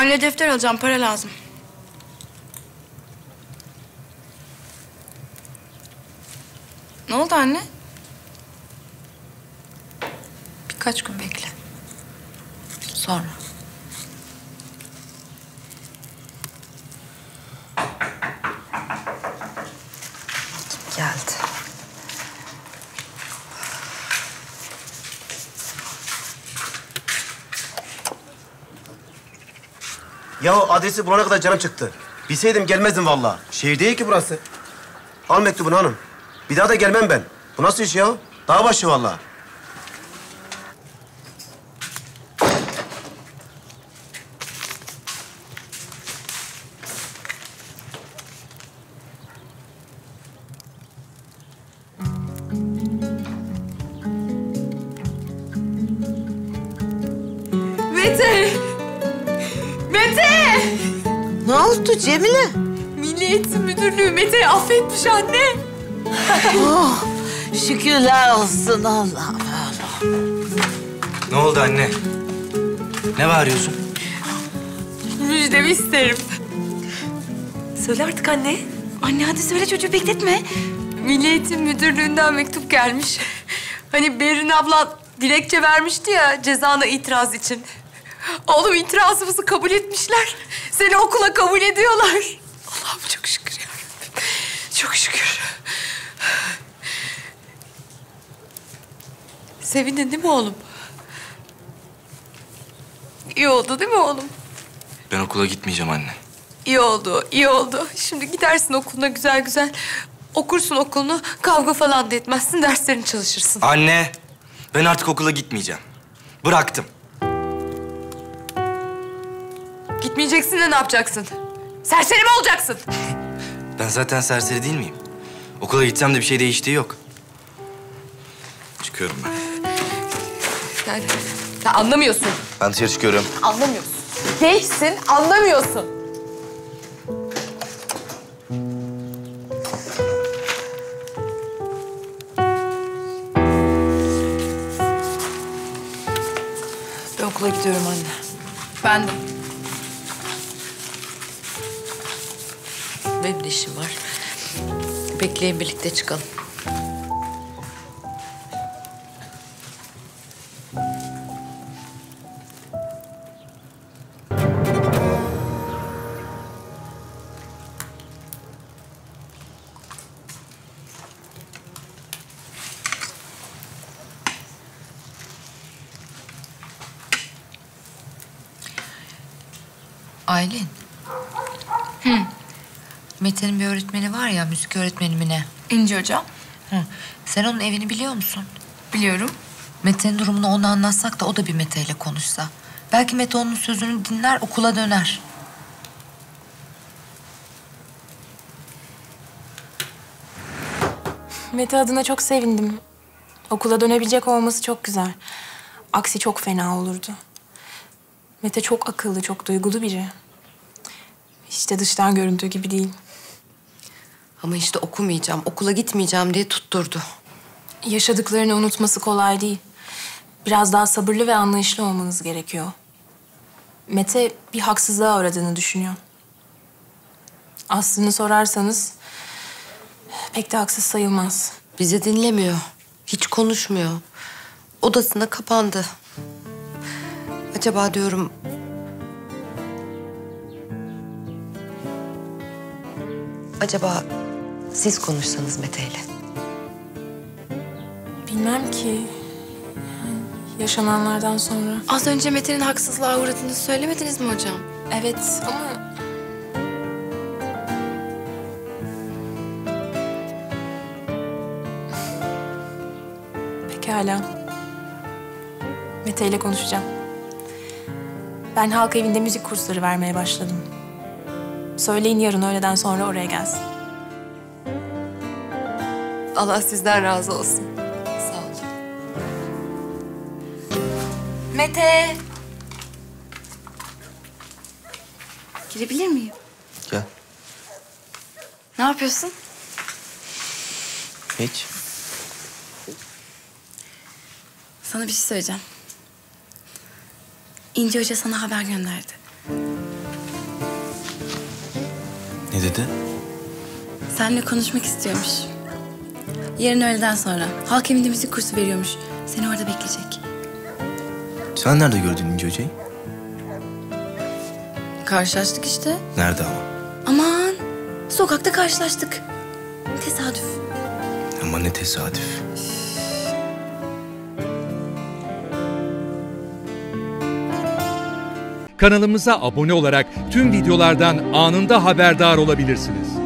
Anne defter alacağım, para lazım. Ne oldu anne? Birkaç gün bekle. Sonra. Kim geldi? Ya adresi bulana kadar canım çıktı. Bilseydim gelmezdim vallahi. Şehir değil ki burası. Al mektubunu hanım. Bir daha da gelmem ben. Bu nasıl iş ya? Dağ başı vallahi. Mete! Mete! Ne oldu Cemile? Milli Eğitim Müdürlüğü Mete'yi affetmiş anne. Oh, şükürler olsun Allah'ım. Ne oldu anne? Ne bağırıyorsun? Müjdemi isterim. Söyle artık anne. Anne hadi söyle, çocuğu bekletme. Milli Eğitim Müdürlüğü'nden mektup gelmiş. Hani Berin ablan dilekçe vermişti ya cezana itiraz için. Oğlum itirazımızı kabul etmişler. Seni okula kabul ediyorlar. Allah'ım çok şükür yarabbim. Çok şükür. Sevindin değil mi oğlum? İyi oldu değil mi oğlum? Ben okula gitmeyeceğim anne. İyi oldu, iyi oldu. Şimdi gidersin okuluna güzel güzel. Okursun okulunu, kavga falan da etmezsin, derslerini çalışırsın. Anne, ben artık okula gitmeyeceğim. Bıraktım. Gitmeyeceksin de ne yapacaksın? Serseri mi olacaksın? Ben zaten serseri değil miyim? Okula gitsem de bir şey değiştiği yok. Çıkıyorum ben. Sen anlamıyorsun. Ben dışarı çıkıyorum. Anlamıyorsun. Gençsin, anlamıyorsun. Ben okula gidiyorum anne. Ben de. Benim de işim var. Bekleyin, birlikte çıkalım. Aylin. Mete'nin bir öğretmeni var ya, müzik öğretmeni mi ne? İnci hocam. Sen onun evini biliyor musun? Biliyorum. Mete'nin durumunu ona anlatsak da o da bir Mete ile konuşsa. Belki Mete onun sözünü dinler, okula döner. Mete adına çok sevindim. Okula dönebilecek olması çok güzel. Aksi çok fena olurdu. Mete çok akıllı, çok duygulu biri. Hiç de dıştan göründüğü gibi değil. Ama işte okumayacağım, okula gitmeyeceğim diye tutturdu. Yaşadıklarını unutması kolay değil. Biraz daha sabırlı ve anlayışlı olmanız gerekiyor. Mete bir haksızlığa uğradığını düşünüyor. Aslını sorarsanız pek de haksız sayılmaz. Bizi dinlemiyor, hiç konuşmuyor. Odasına kapandı. Acaba diyorum... Acaba siz konuşsanız Mete'yle? Bilmem ki. Yaşananlardan sonra. Az önce Mete'nin haksızlığa uğradığını söylemediniz mi hocam? Evet ama... Pekala. Mete ile konuşacağım. Ben halk evinde müzik kursları vermeye başladım. Söyleyin yarın öğleden sonra oraya gelsin. Allah sizden razı olsun. Sağ olun. Mete! Girebilir miyim? Gel. Ne yapıyorsun? Hiç. Sana bir şey söyleyeceğim. İnci Hoca sana haber gönderdi. Ne dedi? Seninle konuşmak istiyormuş. Yarın öğleden sonra. Halk evinde müzik kursu veriyormuş. Seni orada bekleyecek. Sen nerede gördün İnci Hoca'yı? Karşılaştık işte. Nerede ama? Aman, sokakta karşılaştık. Tesadüf. Ama ne tesadüf. Kanalımıza abone olarak tüm videolardan anında haberdar olabilirsiniz.